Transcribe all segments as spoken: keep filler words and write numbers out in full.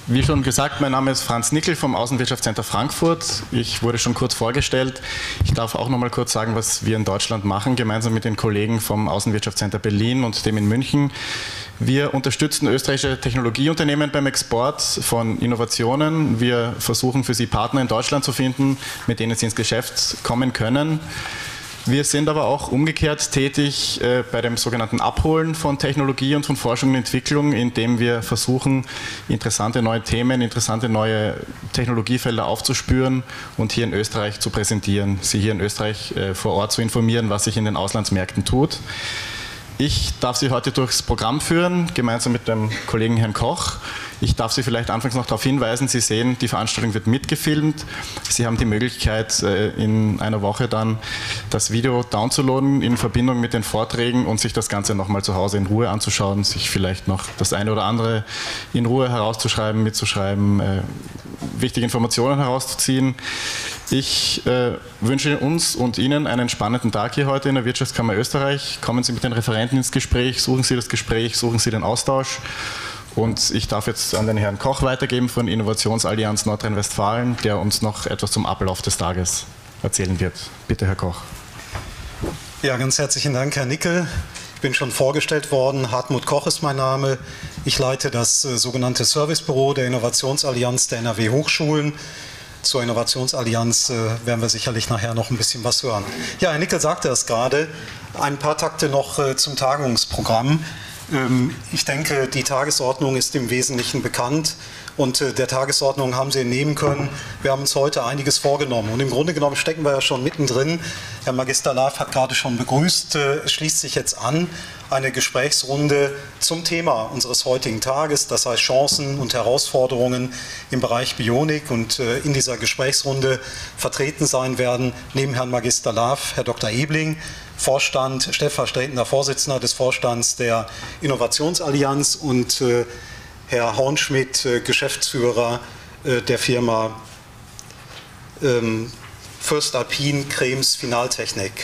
Wie schon gesagt, mein Name ist Franz Nickel vom Außenwirtschaftscenter Frankfurt. Ich wurde schon kurz vorgestellt. Ich darf auch noch mal kurz sagen, was wir in Deutschland machen, gemeinsam mit den Kollegen vom Außenwirtschaftscenter Berlin und dem in München. Wir unterstützen österreichische Technologieunternehmen beim Export von Innovationen. Wir versuchen für sie Partner in Deutschland zu finden, mit denen sie ins Geschäft kommen können. Wir sind aber auch umgekehrt tätig äh, bei dem sogenannten Abholen von Technologie und von Forschung und Entwicklung, indem wir versuchen, interessante neue Themen, interessante neue Technologiefelder aufzuspüren und hier in Österreich zu präsentieren, sie hier in Österreich äh, vor Ort zu informieren, was sich in den Auslandsmärkten tut. Ich darf Sie heute durchs Programm führen, gemeinsam mit dem Kollegen Herrn Koch. Ich darf Sie vielleicht anfangs noch darauf hinweisen, Sie sehen, die Veranstaltung wird mitgefilmt. Sie haben die Möglichkeit, in einer Woche dann das Video downzuladen in Verbindung mit den Vorträgen und sich das Ganze nochmal zu Hause in Ruhe anzuschauen, sich vielleicht noch das eine oder andere in Ruhe herauszuschreiben, mitzuschreiben, wichtige Informationen herauszuziehen. Ich äh, wünsche uns und Ihnen einen spannenden Tag hier heute in der Wirtschaftskammer Österreich. Kommen Sie mit den Referenten ins Gespräch, suchen Sie das Gespräch, suchen Sie den Austausch. Und ich darf jetzt an den Herrn Koch weitergeben von Innovationsallianz Nordrhein-Westfalen, der uns noch etwas zum Ablauf des Tages erzählen wird. Bitte, Herr Koch. Ja, ganz herzlichen Dank, Herr Nickel. Ich bin schon vorgestellt worden. Hartmut Koch ist mein Name. Ich leite das äh, sogenannte Servicebüro der Innovationsallianz der N R W Hochschulen. Zur Innovationsallianz äh, werden wir sicherlich nachher noch ein bisschen was hören. Ja, Herr Nickel sagte es gerade. Ein paar Takte noch äh, zum Tagungsprogramm. Ähm, ich denke, die Tagesordnung ist im Wesentlichen bekannt. Und äh, der Tagesordnung haben Sie entnehmen können, wir haben uns heute einiges vorgenommen. Und im Grunde genommen stecken wir ja schon mittendrin. Herr Magister Laaf hat gerade schon begrüßt, äh, es schließt sich jetzt an, eine Gesprächsrunde zum Thema unseres heutigen Tages, das heißt Chancen und Herausforderungen im Bereich Bionik. Und äh, in dieser Gesprächsrunde vertreten sein werden neben Herrn Magister Laaf Herr Doktor Ebling, Vorstand, stellvertretender Vorsitzender des Vorstands der Innovationsallianz, und äh, Herr Hornschmidt, äh, Geschäftsführer äh, der Firma ähm, Voestalpine Krems Finaltechnik.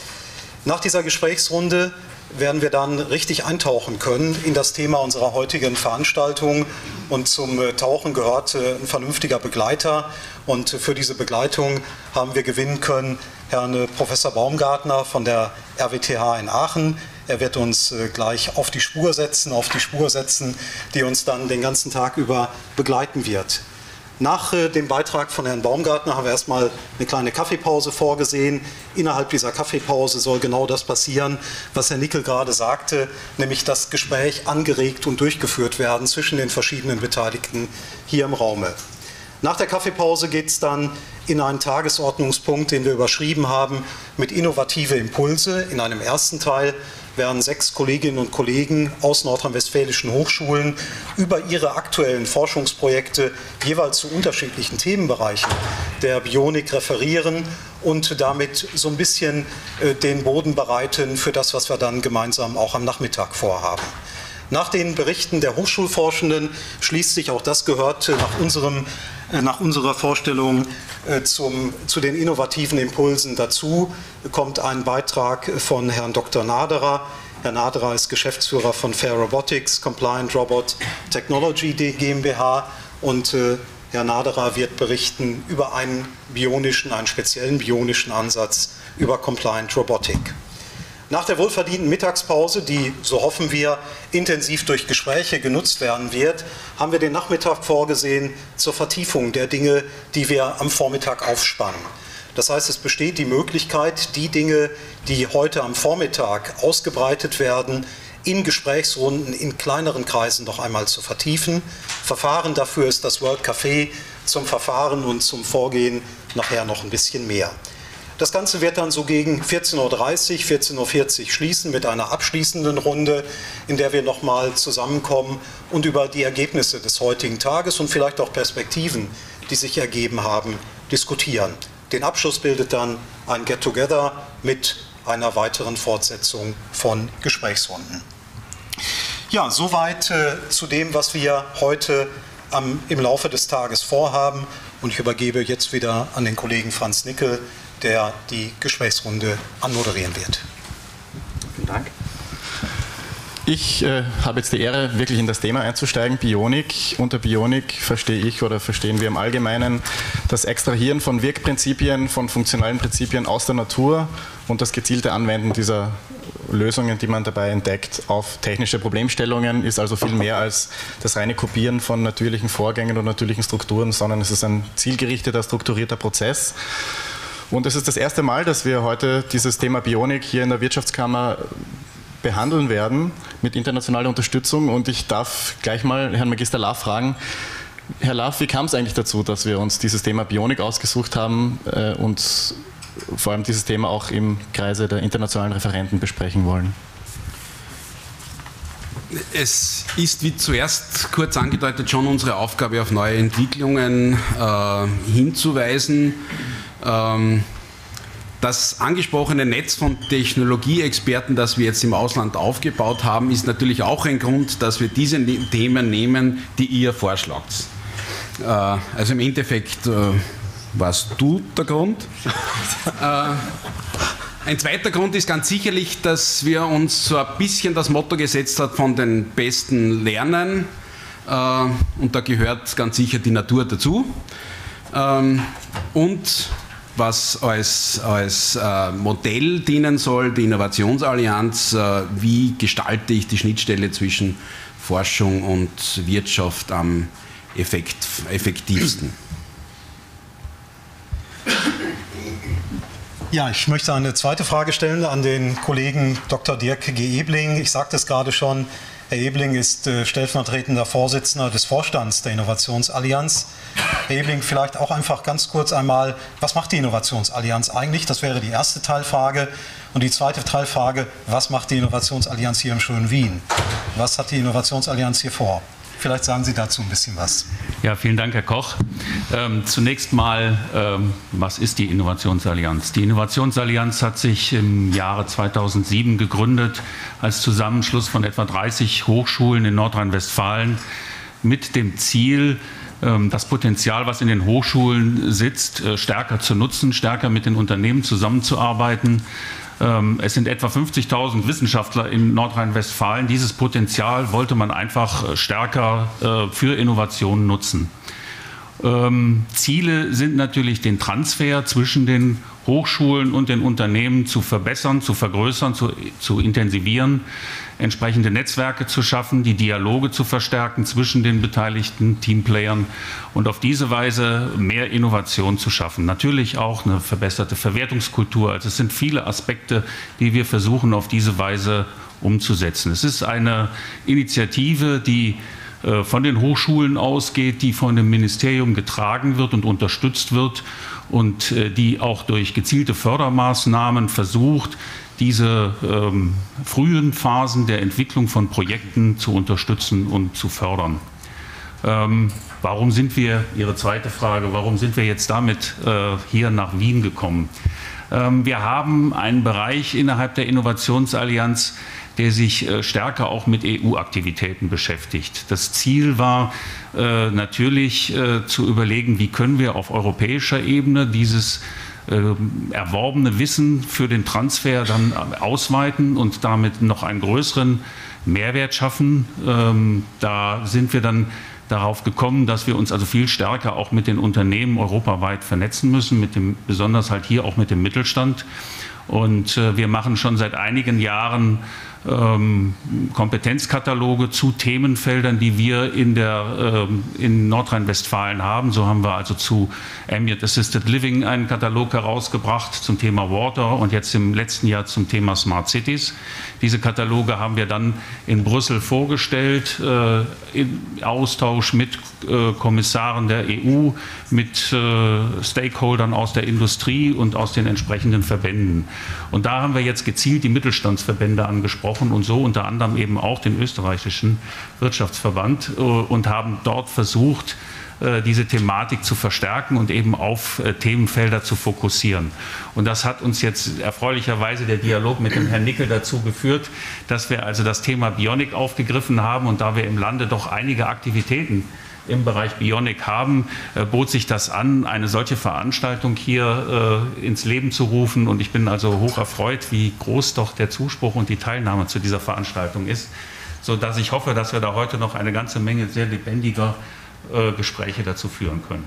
Nach dieser Gesprächsrunde werden wir dann richtig eintauchen können in das Thema unserer heutigen Veranstaltung. Und zum äh, Tauchen gehört äh, ein vernünftiger Begleiter. Und äh, für diese Begleitung haben wir gewinnen können Herrn äh, Professor Baumgartner von der R W T H in Aachen. Er wird uns äh, gleich auf die Spur setzen, auf die Spur setzen, die uns dann den ganzen Tag über begleiten wird. Nach äh, dem Beitrag von Herrn Baumgartner haben wir erstmal eine kleine Kaffeepause vorgesehen. Innerhalb dieser Kaffeepause soll genau das passieren, was Herr Nickel gerade sagte, nämlich das Gespräch angeregt und durchgeführt werden zwischen den verschiedenen Beteiligten hier im Raume. Nach der Kaffeepause geht es dann in einen Tagesordnungspunkt, den wir überschrieben haben, mit innovative Impulse. In einem ersten Teil werden sechs Kolleginnen und Kollegen aus nordrhein-westfälischen Hochschulen über ihre aktuellen Forschungsprojekte jeweils zu unterschiedlichen Themenbereichen der Bionik referieren und damit so ein bisschen äh, den Boden bereiten für das, was wir dann gemeinsam auch am Nachmittag vorhaben. Nach den Berichten der Hochschulforschenden schließt sich, auch das gehört nach, unserem, nach unserer Vorstellung zum, zu den innovativen Impulsen dazu, kommt ein Beitrag von Herrn Doktor Naderer. Herr Naderer ist Geschäftsführer von Fair Robotics, Compliant Robot Technology GmbH, und äh, Herr Naderer wird berichten über einen bionischen, einen speziellen bionischen Ansatz über Compliant Robotic. Nach der wohlverdienten Mittagspause, die, so hoffen wir, intensiv durch Gespräche genutzt werden wird, haben wir den Nachmittag vorgesehen zur Vertiefung der Dinge, die wir am Vormittag aufspannen. Das heißt, es besteht die Möglichkeit, die Dinge, die heute am Vormittag ausgebreitet werden, in Gesprächsrunden in kleineren Kreisen noch einmal zu vertiefen. Verfahren dafür ist das World Café, zum Verfahren und zum Vorgehen nachher noch ein bisschen mehr. Das Ganze wird dann so gegen vierzehn Uhr dreißig, vierzehn Uhr vierzig schließen mit einer abschließenden Runde, in der wir nochmal zusammenkommen und über die Ergebnisse des heutigen Tages und vielleicht auch Perspektiven, die sich ergeben haben, diskutieren. Den Abschluss bildet dann ein Get-Together mit einer weiteren Fortsetzung von Gesprächsrunden. Ja, soweit äh, zu dem, was wir heute am, im Laufe des Tages vorhaben. Und ich übergebe jetzt wieder an den Kollegen Franz Nickel, der die Gesprächsrunde anmoderieren wird. Vielen Dank. Ich äh, habe jetzt die Ehre, wirklich in das Thema einzusteigen, Bionik. Unter Bionik verstehe ich oder verstehen wir im Allgemeinen das Extrahieren von Wirkprinzipien, von funktionalen Prinzipien aus der Natur und das gezielte Anwenden dieser Lösungen, die man dabei entdeckt, auf technische Problemstellungen, ist also viel mehr als das reine Kopieren von natürlichen Vorgängen und natürlichen Strukturen, sondern es ist ein zielgerichteter, strukturierter Prozess. Und es ist das erste Mal, dass wir heute dieses Thema Bionik hier in der Wirtschaftskammer behandeln werden mit internationaler Unterstützung, und ich darf gleich mal Herrn Magister Laff fragen. Herr Laff, wie kam es eigentlich dazu, dass wir uns dieses Thema Bionik ausgesucht haben äh, und vor allem dieses Thema auch im Kreise der internationalen Referenten besprechen wollen? Es ist, wie zuerst kurz angedeutet, schon unsere Aufgabe, auf neue Entwicklungen äh, hinzuweisen. Ähm, Das angesprochene Netz von Technologieexperten, das wir jetzt im Ausland aufgebaut haben, ist natürlich auch ein Grund, dass wir diese Themen nehmen, die ihr vorschlagt. Also im Endeffekt warst du der Grund. Ein zweiter Grund ist ganz sicherlich, dass wir uns so ein bisschen das Motto gesetzt haben, von den Besten lernen. Und da gehört ganz sicher die Natur dazu. Und was als, als äh, Modell dienen soll, die Innovationsallianz, äh, wie gestalte ich die Schnittstelle zwischen Forschung und Wirtschaft am effekt, effektivsten. Ja, ich möchte eine zweite Frage stellen an den Kollegen Doktor Dirk G. Ebling. Ich sagte es gerade schon, Herr Ebling ist äh, stellvertretender Vorsitzender des Vorstands der Innovationsallianz. Herr Ebling, vielleicht auch einfach ganz kurz einmal, was macht die Innovationsallianz eigentlich? Das wäre die erste Teilfrage. Und die zweite Teilfrage, was macht die Innovationsallianz hier im schönen Wien? Was hat die Innovationsallianz hier vor? Vielleicht sagen Sie dazu ein bisschen was. Ja, vielen Dank, Herr Koch. Ähm, zunächst mal, ähm, was ist die Innovationsallianz? Die Innovationsallianz hat sich im Jahre zweitausendsieben gegründet als Zusammenschluss von etwa dreißig Hochschulen in Nordrhein-Westfalen mit dem Ziel, ähm, das Potenzial, was in den Hochschulen sitzt, äh, stärker zu nutzen, stärker mit den Unternehmen zusammenzuarbeiten. Es sind etwa fünfzigtausend Wissenschaftler in Nordrhein-Westfalen. Dieses Potenzial wollte man einfach stärker für Innovationen nutzen. Ziele sind natürlich, den Transfer zwischen den Hochschulen und den Unternehmen zu verbessern, zu vergrößern, zu, zu intensivieren, entsprechende Netzwerke zu schaffen, die Dialoge zu verstärken zwischen den beteiligten Teamplayern und auf diese Weise mehr Innovation zu schaffen. Natürlich auch eine verbesserte Verwertungskultur. Also es sind viele Aspekte, die wir versuchen auf diese Weise umzusetzen. Es ist eine Initiative, die von den Hochschulen ausgeht, die von dem Ministerium getragen wird und unterstützt wird und die auch durch gezielte Fördermaßnahmen versucht, diese ähm, frühen Phasen der Entwicklung von Projekten zu unterstützen und zu fördern. Ähm, warum sind wir, Ihre zweite Frage, warum sind wir jetzt damit äh, hier nach Wien gekommen? Ähm, wir haben einen Bereich innerhalb der Innovationsallianz, der sich äh, stärker auch mit E U-Aktivitäten beschäftigt. Das Ziel war äh, natürlich äh, zu überlegen, wie können wir auf europäischer Ebene dieses erworbene Wissen für den Transfer dann ausweiten und damit noch einen größeren Mehrwert schaffen. Ähm, da sind wir dann darauf gekommen, dass wir uns also viel stärker auch mit den Unternehmen europaweit vernetzen müssen, mit dem, besonders halt hier auch mit dem Mittelstand. Und äh, wir machen schon seit einigen Jahren ähm, Kompetenzkataloge zu Themenfeldern, die wir in, der, ähm, in Nordrhein-Westfalen haben. So haben wir also zu Ambient Assisted Living einen Katalog herausgebracht zum Thema Water und jetzt im letzten Jahr zum Thema Smart Cities. Diese Kataloge haben wir dann in Brüssel vorgestellt, äh, in Austausch mit äh, Kommissaren der E U, mit äh, Stakeholdern aus der Industrie und aus den entsprechenden Verbänden. Und da haben wir jetzt gezielt die Mittelstandsverbände angesprochen und so unter anderem eben auch den österreichischen Wirtschaftsverband äh, und haben dort versucht, äh, diese Thematik zu verstärken und eben auf äh, Themenfelder zu fokussieren. Und das hat uns jetzt erfreulicherweise der Dialog mit dem Herrn Nickel dazu geführt, dass wir also das Thema Bionik aufgegriffen haben, und da wir im Lande doch einige Aktivitäten im Bereich Bionik haben, äh, bot sich das an, eine solche Veranstaltung hier äh, ins Leben zu rufen. Und ich bin also hoch erfreut, wie groß doch der Zuspruch und die Teilnahme zu dieser Veranstaltung ist. sodass ich hoffe, dass wir da heute noch eine ganze Menge sehr lebendiger äh, Gespräche dazu führen können.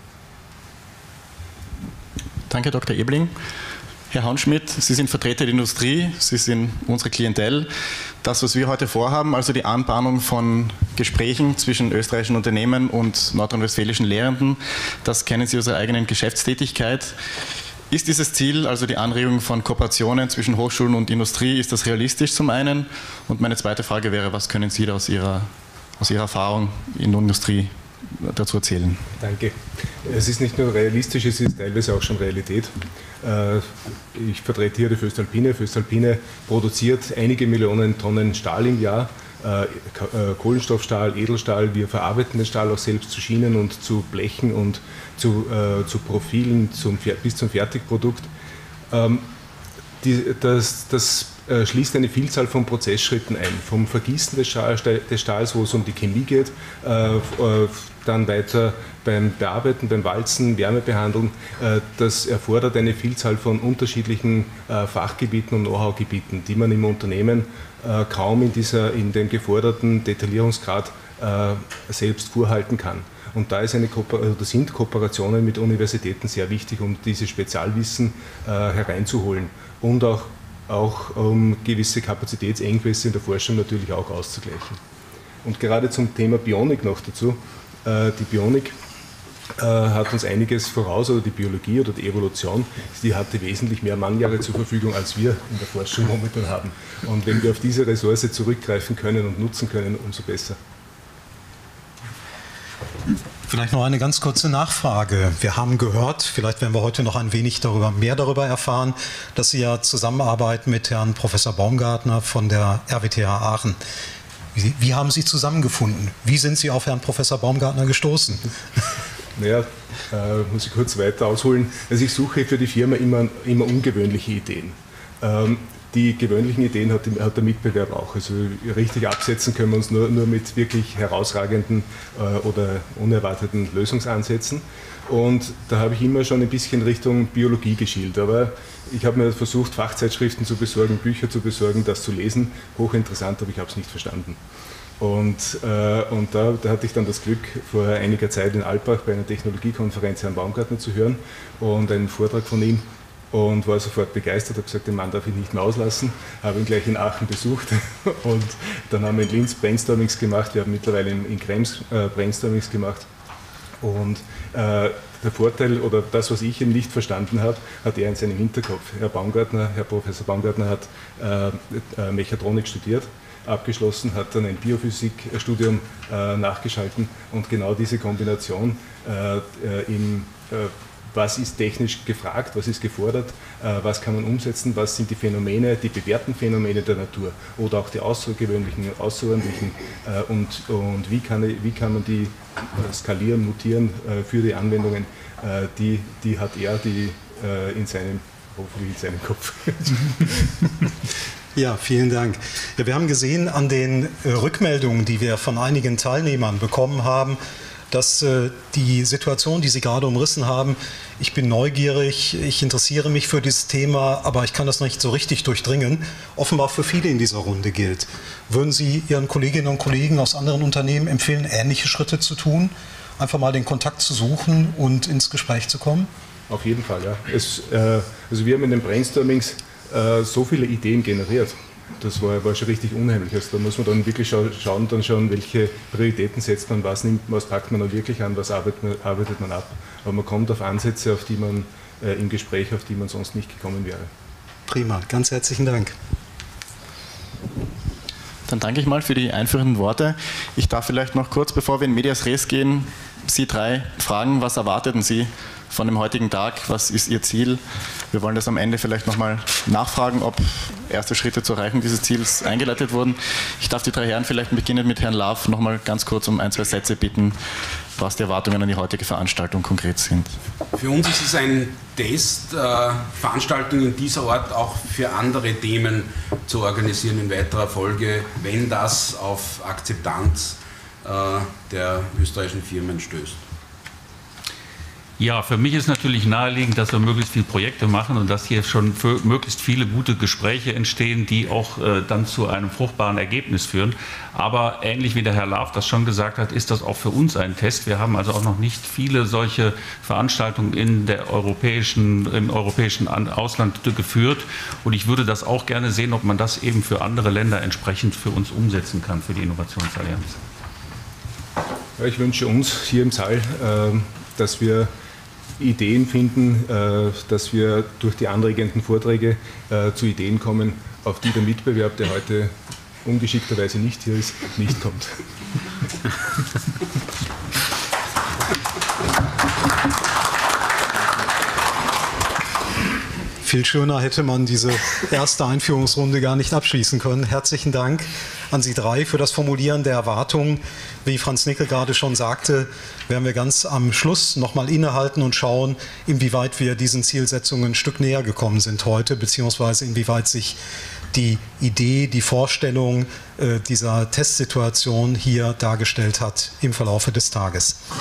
Danke, Doktor Ebling. Herr Hauenschmidt, Sie sind Vertreter der Industrie, Sie sind unsere Klientel. Das, was wir heute vorhaben, also die Anbahnung von Gesprächen zwischen österreichischen Unternehmen und nordrhein-westfälischen Lehrenden, das kennen Sie aus Ihrer eigenen Geschäftstätigkeit. Ist dieses Ziel, also die Anregung von Kooperationen zwischen Hochschulen und Industrie, ist das realistisch zum einen? Und meine zweite Frage wäre, was können Sie da aus Ihrer, aus Ihrer Erfahrung in der Industrie dazu erzählen? Danke. Es ist nicht nur realistisch, es ist teilweise auch schon Realität. Ich vertrete hier die Voestalpine. Voestalpine produziert einige Millionen Tonnen Stahl im Jahr, Kohlenstoffstahl, Edelstahl. Wir verarbeiten den Stahl auch selbst zu Schienen und zu Blechen und zu, zu Profilen zum, bis zum Fertigprodukt. Die, das, das schließt eine Vielzahl von Prozessschritten ein. Vom Vergießen des, Stahl, des Stahls, wo es um die Chemie geht, äh, dann weiter beim Bearbeiten, beim Walzen, Wärmebehandlung. Äh, das erfordert eine Vielzahl von unterschiedlichen äh, Fachgebieten und Know-how-Gebieten, die man im Unternehmen äh, kaum in, dieser, in dem geforderten Detaillierungsgrad äh, selbst vorhalten kann. Und da ist eine Kooper- sind Kooperationen mit Universitäten sehr wichtig, um dieses Spezialwissen äh, hereinzuholen und auch auch um gewisse Kapazitätsengpässe in der Forschung natürlich auch auszugleichen. Und gerade zum Thema Bionik noch dazu. Äh, die Bionik äh, hat uns einiges voraus, oder die Biologie oder die Evolution, die hatte wesentlich mehr Mannjahre zur Verfügung, als wir in der Forschung momentan haben. Und wenn wir auf diese Ressource zurückgreifen können und nutzen können, umso besser. Vielleicht noch eine ganz kurze Nachfrage. Wir haben gehört, vielleicht werden wir heute noch ein wenig darüber, mehr darüber erfahren, dass Sie ja zusammenarbeiten mit Herrn Professor Baumgartner von der R W T H Aachen. Wie, wie haben Sie zusammengefunden? Wie sind Sie auf Herrn Professor Baumgartner gestoßen? Naja, äh, muss ich kurz weiter ausholen. Also ich suche für die Firma immer, immer ungewöhnliche Ideen. Ähm, Die gewöhnlichen Ideen hat, die, hat der Mitbewerb auch. Also richtig absetzen können wir uns nur, nur mit wirklich herausragenden äh, oder unerwarteten Lösungsansätzen. Und da habe ich immer schon ein bisschen Richtung Biologie geschielt. Aber ich habe mir versucht, Fachzeitschriften zu besorgen, Bücher zu besorgen, das zu lesen. Hochinteressant, aber ich habe es nicht verstanden. Und, äh, und da, da hatte ich dann das Glück, vor einiger Zeit in Alpbach bei einer Technologiekonferenz Herrn Baumgartner zu hören und einen Vortrag von ihm. Und war sofort begeistert, habe gesagt, den Mann darf ich nicht mehr auslassen, habe ihn gleich in Aachen besucht und dann haben wir in Linz Brainstormings gemacht, wir haben mittlerweile in, in Krems äh, Brainstormings gemacht und äh, der Vorteil oder das, was ich eben nicht verstanden habe, hat er in seinem Hinterkopf. Herr Baumgartner, Herr Professor Baumgartner hat äh, äh, Mechatronik studiert, abgeschlossen, hat dann ein Biophysikstudium äh, nachgeschalten und genau diese Kombination äh, äh, im äh, was ist technisch gefragt, was ist gefordert, äh, was kann man umsetzen, was sind die Phänomene, die bewährten Phänomene der Natur oder auch die außergewöhnlichen, außerordentlichen äh, und, und wie, kann, wie kann man die äh, skalieren, mutieren äh, für die Anwendungen, äh, die, die hat er die, äh, in seinem, hoffentlich in seinem Kopf. Ja, vielen Dank. Ja, wir haben gesehen an den äh, Rückmeldungen, die wir von einigen Teilnehmern bekommen haben, dass äh, die Situation, die Sie gerade umrissen haben, ich bin neugierig, ich interessiere mich für dieses Thema, aber ich kann das noch nicht so richtig durchdringen, offenbar für viele in dieser Runde gilt. Würden Sie Ihren Kolleginnen und Kollegen aus anderen Unternehmen empfehlen, ähnliche Schritte zu tun? Einfach mal den Kontakt zu suchen und ins Gespräch zu kommen? Auf jeden Fall, ja. Es, äh, also wir haben in den Brainstormings äh, so viele Ideen generiert. Das war, war schon richtig unheimlich. Also da muss man dann wirklich scha schauen, dann schauen, welche Prioritäten setzt man, was, nimmt, was packt man dann wirklich an, was arbeitet man, arbeitet man ab. Aber man kommt auf Ansätze, auf die man äh, im Gespräch, auf die man sonst nicht gekommen wäre. Prima, ganz herzlichen Dank. Dann danke ich mal für die einführenden Worte. Ich darf vielleicht noch kurz, bevor wir in Medias Res gehen, Sie drei fragen, was erwarteten Sie von dem heutigen Tag? Was ist Ihr Ziel? Wir wollen das am Ende vielleicht nochmal nachfragen, ob erste Schritte zur Erreichung dieses Ziels eingeleitet wurden. Ich darf die drei Herren vielleicht beginnen mit Herrn Love nochmal ganz kurz um ein, zwei Sätze bitten, was die Erwartungen an die heutige Veranstaltung konkret sind. Für uns ist es ein Test, äh, Veranstaltungen dieser Art auch für andere Themen zu organisieren in weiterer Folge, wenn das auf Akzeptanz äh, der österreichischen Firmen stößt. Ja, für mich ist natürlich naheliegend, dass wir möglichst viele Projekte machen und dass hier schon für möglichst viele gute Gespräche entstehen, die auch äh, dann zu einem fruchtbaren Ergebnis führen. Aber ähnlich wie der Herr Laaff das schon gesagt hat, ist das auch für uns ein Test. Wir haben also auch noch nicht viele solche Veranstaltungen in der europäischen, im europäischen Ausland geführt. Und ich würde das auch gerne sehen, ob man das eben für andere Länder entsprechend für uns umsetzen kann, für die Innovationsallianz. Ja, ich wünsche uns hier im Saal, äh, dass wir Ideen finden, dass wir durch die anregenden Vorträge zu Ideen kommen, auf die der Mitbewerb, der heute ungeschickterweise nicht hier ist, nicht kommt. Viel schöner hätte man diese erste Einführungsrunde gar nicht abschließen können. Herzlichen Dank an Sie drei für das Formulieren der Erwartungen. Wie Franz Nickel gerade schon sagte, werden wir ganz am Schluss nochmal innehalten und schauen, inwieweit wir diesen Zielsetzungen ein Stück näher gekommen sind heute, beziehungsweise inwieweit sich die Idee, die Vorstellung äh, dieser Testsituation hier dargestellt hat im Verlaufe des Tages.